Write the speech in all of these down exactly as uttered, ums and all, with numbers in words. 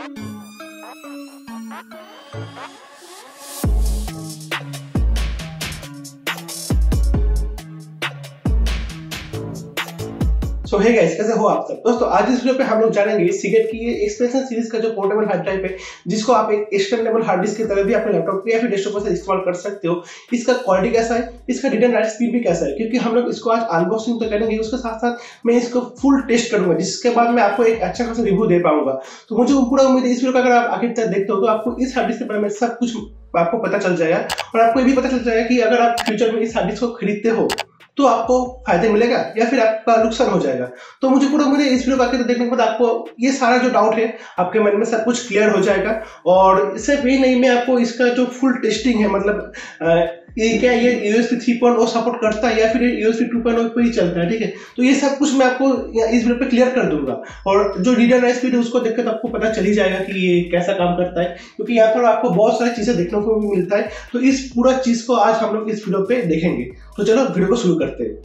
सो hey guys, कैसे हो आप सब दोस्तों। आज इस वीडियो पे हम लोग जानेंगे सीगेट की ये एक्सपेंशन सीरीज का जो पोर्टेबल हार्ड ड्राइव है, जिसको आप एक एक्सटेंडेबल हार्ड डिस्क की तरह भी अपने लैपटॉप या फिर डेस्कटॉप पर इस्तेमाल कर सकते हो। इसका क्वालिटी कैसा है, इसका रीड एंड राइट स्पीड भी कैसा है, क्योंकि हम लोग इसको आज अनबॉक्सिंग तो करेंगे, उसके साथ साथ मैं इसको फुल टेस्ट करूंगा, जिसके बाद मैं आपको एक अच्छा खासा रिव्यू दे पाऊंगा। तो मुझे पूरा उम्मीद है इस वीडियो का अगर आप आखिर तक देखते हो तो आपको इस हार्ड डिस्क के बारे में सब कुछ आपको पता चल जाएगा, और आपको ये भी पता चल जाएगा कि अगर आप फ्यूचर में इस हार्ड डिस्क को खरीदते हो तो आपको फायदे मिलेगा या फिर आपका नुकसान हो जाएगा। तो मुझे पूरा मुझे इस वीडियो को आके देखने के बाद आपको ये सारा जो डाउट है आपके मन में सब कुछ क्लियर हो जाएगा। और सिर्फ ये नहीं, मैं आपको इसका जो फुल टेस्टिंग है, मतलब आ, ये क्या ये USB three point O support करता है या फिर यूएसबी टू पॉइंट ओ पे ही चलता है, ठीक है। तो ये सब कुछ मैं आपको इस वीडियो पे क्लियर कर दूंगा, और जो रीड एंड राइट स्पीड है उसको देखकर तो आपको पता चल ही जाएगा कि ये कैसा काम करता है, क्योंकि यहाँ पर आपको बहुत सारी चीजें देखने को भी मिलता है। तो इस पूरा चीज को आज हम लोग इस वीडियो पे देखेंगे। तो चलो वीडियो को शुरू करते हैं।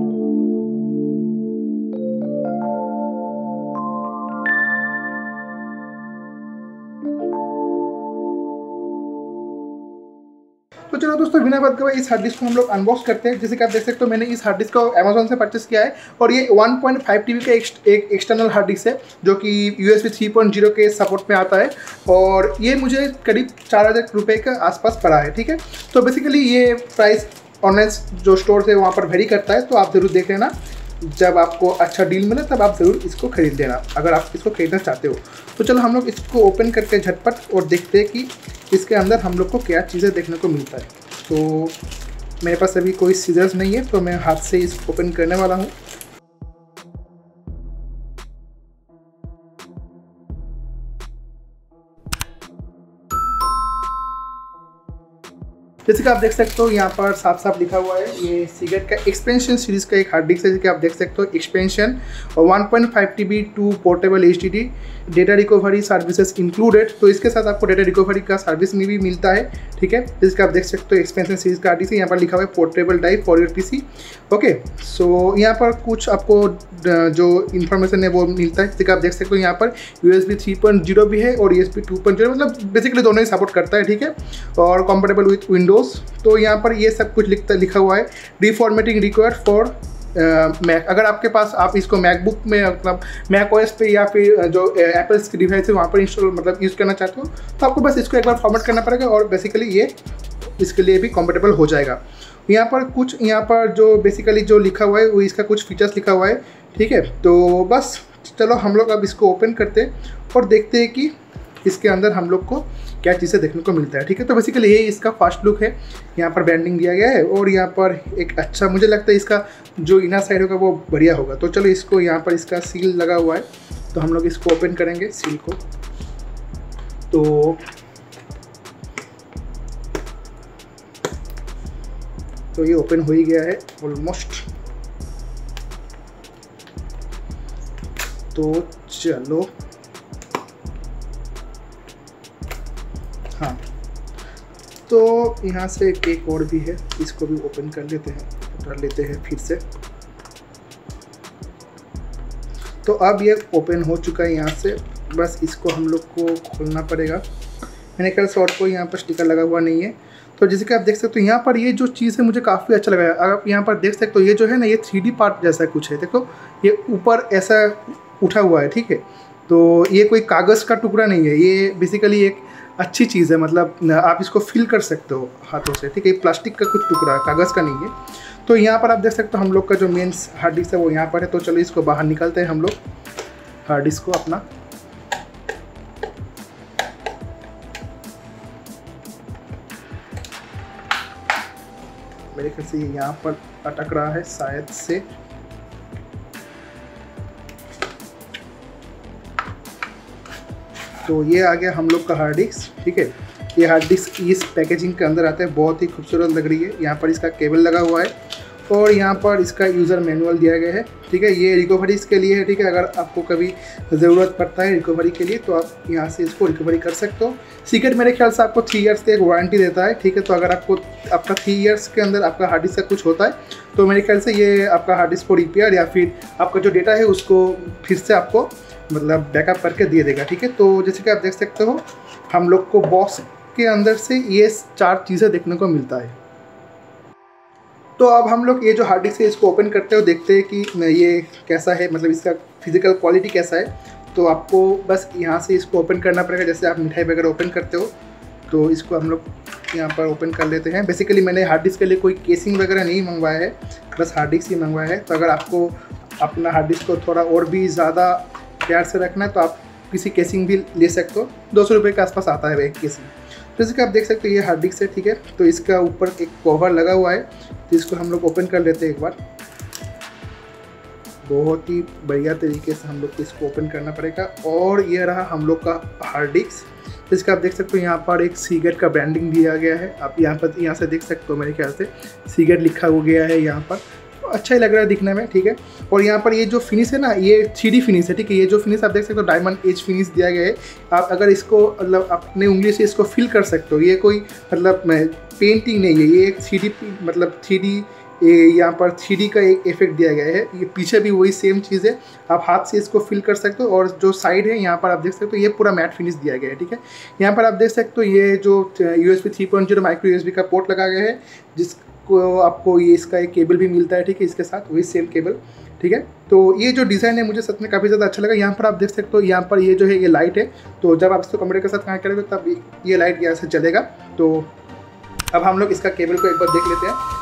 तो चलो दोस्तों, बिना बात के इस हार्ड डिस्क को हम लोग अनबॉक्स करते हैं। जैसे कि आप देख सकते हो, मैंने इस हार्ड डिस्क को अमेजोन से परचेस किया है, और ये वन पॉइंट फाइव टीबी का एक, एक एक्सटर्नल हार्ड डिस्क है, जो कि यूएसबी थ्री पॉइंट ज़ीरो के सपोर्ट में आता है, और ये मुझे करीब चार हज़ार रुपये के आसपास पड़ा है, ठीक है। तो बेसिकली ये प्राइस ऑनलाइन जो स्टोर है वहाँ पर वेरी करता है, तो आप ज़रूर देख लेना। जब आपको अच्छा डील मिले तब आप ज़रूर इसको खरीद लेना, अगर आप इसको खरीदना चाहते हो। तो चलो हम लोग इसको ओपन करके झटपट और देखते हैं कि इसके अंदर हम लोग को क्या चीज़ें देखने को मिलता है। तो मेरे पास अभी कोई सीजर्स नहीं है, तो मैं हाथ से इसको ओपन करने वाला हूँ। जैसे कि आप देख सकते हो, यहाँ पर साफ साफ लिखा हुआ है ये सीगेट का एक्सपेंशन सीरीज का एक हार्ड डिस्क है। जैसे कि आप देख सकते हो, एक्सपेंशन और one point five TB two portable HDD data recovery services included. तो इसके साथ आपको डेटा रिकवरी का सर्विस में भी मिलता है, ठीक है। जैसे कि आप देख सकते हो, एक्सपेंशन सीरीज का हार्ड डिस्क है, यहाँ पर लिखा हुआ है portable drive for your PC. Okay, so यहाँ पर कुछ आपको जो इन्फॉर्मेशन है वो मिलता है। जैसे कि आप देख सकते हो, यहाँ पर यूएसबी थ्री पॉइंट ज़ीरो भी है और यूएसबी टू पॉइंट ज़ीरो, मतलब बेसिकली दोनों ही सपोर्ट करता है, ठीक है, और कंपेटेबल विथ विंडोज। तो यहाँ पर ये सब कुछ लिखता लिखा हुआ है, रिफॉर्मेटिंग रिक्वायर्ड फॉर मैक। अगर आपके पास आप इसको मैकबुक में, मतलब मैक ओएस पे या फिर जो एप्पल्स की डिवाइस है वहाँ पर इंस्टॉल मतलब यूज़ करना चाहते हो, तो आपको बस इसको एक बार फॉर्मेट करना पड़ेगा, और बेसिकली ये इसके लिए भी कंपेटेबल हो जाएगा। यहाँ पर कुछ यहाँ पर जो बेसिकली जो लिखा हुआ है वो इसका कुछ फीचर्स लिखा हुआ है, ठीक है। तो बस चलो हम लोग अब इसको ओपन करते हैं और देखते हैं कि इसके अंदर हम लोग को क्या चीज़ें देखने को मिलता है, ठीक है। तो बेसिकली ये इसका फर्स्ट लुक है। यहाँ पर बैंडिंग दिया गया है, और यहाँ पर एक अच्छा, मुझे लगता है इसका जो इनर साइड होगा वो बढ़िया होगा। तो चलो इसको, यहाँ पर इसका सील लगा हुआ है, तो हम लोग इसको ओपन करेंगे सील को। तो तो ये ओपन हो ही गया है ऑलमोस्ट। तो चलो, हाँ, तो यहाँ से एक और भी है, इसको भी ओपन कर लेते हैं, कर लेते हैं फिर से। तो अब ये ओपन हो चुका है यहाँ से, बस इसको हम लोग को खोलना पड़ेगा। मैंने ख्याल से और कोई यहाँ पर स्टिकर लगा हुआ नहीं है। तो जैसे कि आप देख सकते हो, यहाँ पर ये जो चीज़ है मुझे काफ़ी अच्छा लगा है। आप यहाँ पर देख सकते हो, ये जो है ना, ये थ्री डी पार्ट जैसा कुछ है, देखो ये ऊपर ऐसा उठा हुआ है, ठीक है। तो ये कोई कागज़ का टुकड़ा नहीं है, ये बेसिकली एक अच्छी चीज़ है, मतलब आप इसको फील कर सकते हो हाथों से, ठीक है। प्लास्टिक का कुछ टुकड़ा है, कागज़ का नहीं है। तो यहाँ पर आप देख सकते हो, हम लोग का जो मेन हार्ड डिस्क है वो यहाँ पर है। तो चलो इसको बाहर निकलते हैं हम लोग, हार्ड डिस्क को अपना। मेरे ख्याल से ये यहाँ पर अटक रहा है शायद से। तो ये आ गया हम लोग का हार्ड डिस्क, ठीक है। ये हार्ड डिस्क इस पैकेजिंग के अंदर आता है, बहुत ही खूबसूरत लग रही है। यहाँ पर इसका केबल लगा हुआ है, और यहाँ पर इसका यूज़र मैनुअल दिया गया है, ठीक है। ये रिकवरी के लिए है, ठीक है। अगर आपको कभी ज़रूरत पड़ता है रिकवरी के लिए, तो आप यहाँ से इसको रिकवरी कर सकते हो। सीगेट मेरे ख्याल से आपको थ्री इयर्स की एक वारंटी देता है, ठीक है। तो अगर आपको आपका थ्री इयर्स के अंदर आपका हार्ड डिस्क का कुछ होता है, तो मेरे ख्याल से ये आपका हार्ड डिस्क को रिपेयर या फिर आपका जो डेटा है उसको फिर से आपको मतलब बैकअप करके दे देगा, ठीक है। तो जैसे कि आप देख सकते हो हम लोग को बॉक्स के अंदर से ये चार चीज़ें देखने को मिलता है। तो अब हम लोग ये जो हार्ड डिस्क है इसको ओपन करते हो, देखते हैं कि ये कैसा है, मतलब इसका फिजिकल क्वालिटी कैसा है। तो आपको बस यहाँ से इसको ओपन करना पड़ेगा, जैसे आप मिठाई वगैरह ओपन करते हो। तो इसको हम लोग यहाँ पर ओपन कर लेते हैं। बेसिकली मैंने हार्ड डिस्क के लिए कोई केसिंग वगैरह नहीं मंगवाया है, बस हार्ड डिस्क ही मंगवाया है। तो अगर आपको अपना हार्ड डिस्क को थोड़ा और भी ज़्यादा प्यार से रखना है तो आप किसी केसिंग भी ले सकते हो। दो सौ रुपये के आसपास आता है एक केसिंग। तो जैसे कि आप देख सकते हो ये हार्ड डिस्क है, ठीक है। तो इसका ऊपर एक कवर लगा हुआ है, तो इसको हम लोग ओपन कर लेते हैं एक बार। बहुत ही बढ़िया तरीके से हम लोग को इसको ओपन करना पड़ेगा। और ये रहा हम लोग का हार्ड डिस्क, जिसका आप देख सकते हो यहाँ पर एक सीगेट का ब्रांडिंग दिया गया है। आप यहाँ पर यहाँ से देख सकते हो, मेरे ख्याल से सीगेट लिखा हो गया है यहाँ पर। तो अच्छा ही लग रहा है दिखने में, ठीक है। और यहाँ पर ये जो फिनिश है ना, ये थ्री डी फिनिश है, ठीक है। ये जो फिनिश आप देख सकते हो डायमंड एज फिनिश दिया गया है। आप अगर इसको मतलब अपने उंगली से इसको फिल कर सकते हो, ये कोई मतलब पेंटिंग नहीं है, ये एक थ्री डी मतलब थ्री डी यहाँ पर थ्री डी का एक इफेक्ट दिया गया है। ये पीछे भी वही सेम चीज़ है, आप हाथ से इसको फिल कर सकते हो। और जो साइड है यहाँ पर आप देख सकते हो ये पूरा मैट फिनिश दिया गया है, ठीक है। यहाँ पर आप देख सकते हो ये जो USB three point zero micro USB का पोर्ट लगा गया है, जिसको आपको ये इसका एक केबल भी मिलता है, ठीक है, इसके साथ वही सेम केबल, ठीक है। तो ये जो डिज़ाइन है मुझे सच में काफ़ी ज़्यादा अच्छा लगा। यहाँ पर आप देख सकते हो यहाँ पर ये जो है ये लाइट है, तो जब आप इसको कंप्यूटर के साथ कनेक्ट करोगे तब ये लाइट यहाँ से चलेगा। तो अब हम लोग इसका केबल को एक बार देख लेते हैं।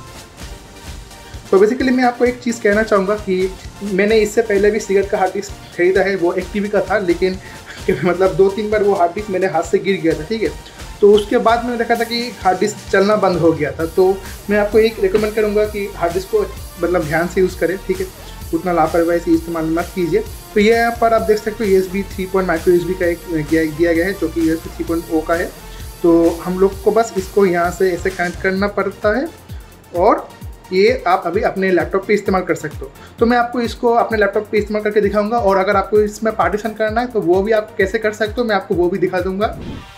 तो बेसिकली मैं आपको एक चीज़ कहना चाहूँगा कि मैंने इससे पहले भी सीगेट का हार्ड डिस्क खरीदा है, वो एक टीवी का था, लेकिन मतलब दो तीन बार वो हार्ड डिस्क मेरे हाथ से गिर गया था, ठीक है। तो उसके बाद मैंने देखा था कि हार्ड डिस्क चलना बंद हो गया था। तो मैं आपको एक रिकमेंड करूँगा कि हार्ड डिस्क को मतलब ध्यान से यूज़ करें, ठीक है, उतना लापरवाही से इस्तेमाल मत कीजिए। तो ये यहाँ पर आप देख सकते हो U S B three point micro USB का एक दिया गया है, जो कि U S B three point O का है। तो हम लोग को बस इसको यहाँ से ऐसे कनेक्ट करना पड़ता है और ये आप अभी अपने लैपटॉप पे इस्तेमाल कर सकते हो। तो मैं आपको इसको अपने लैपटॉप पे इस्तेमाल करके दिखाऊंगा, और अगर आपको इसमें पार्टीशन करना है तो वो भी आप कैसे कर सकते हो मैं आपको वो भी दिखा दूंगा।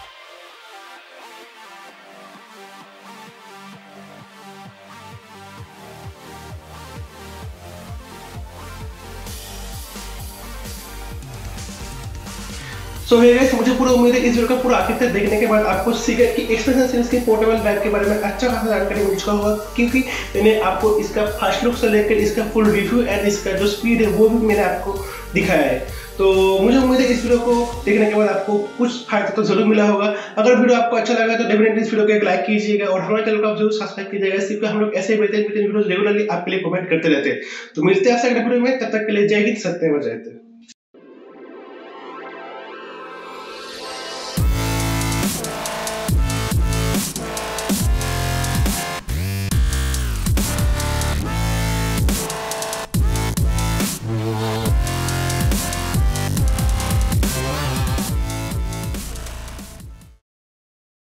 सो so, गाइस मुझे पूरा उम्मीद है इस वीडियो का पूरा आखिर तक देखने के बाद आपको सीगेट की एक्सपेंशन सीरीज के पोर्टेबल बैग के बारे में अच्छा खासा जानकारी मिल चुका होगा, क्योंकि मैंने आपको इसका फर्स्ट लुक से लेकर इसका फुल रिव्यू एंड इसका जो स्पीड है वो भी मैंने आपको दिखाया है। तो मुझे उम्मीद है इस वीडियो को देखने के बाद आपको कुछ फायदा तो जरूर मिला होगा। अगर वीडियो आपको अच्छा लगा तो डेफिनेटली इस वीडियो को एक लाइक कीजिएगा और हमारे चैनल को आप जरूर सब्सक्राइब कीजिएगा, क्योंकि हम लोग ऐसे बेहतरीन बेहतरीन वीडियोस रेगुलरली आपके लिए कमेंट करते रहते हैं। तो मिलते हैं आपसे अगले वीडियो में, तब तक के लिए जय हिंद, सत्य में जय हिंद।